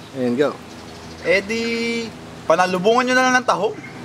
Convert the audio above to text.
And go. Eh di, panalubungan nyo na lang ng tahong.